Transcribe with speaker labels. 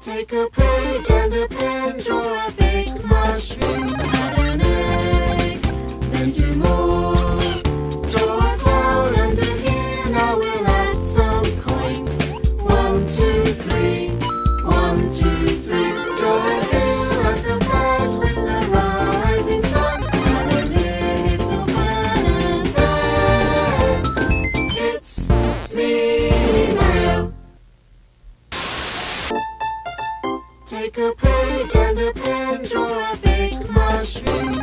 Speaker 1: Take a page and a pen, draw a big mushroom, add an egg, then two more. Draw a cloud under here, now we'll add some coins. 1, 2, 3, 1, 2, 3. Draw a hill at the back with the rising sun, and a little man, and then it's me, Mario. Take a page and a pen, draw a big mushroom,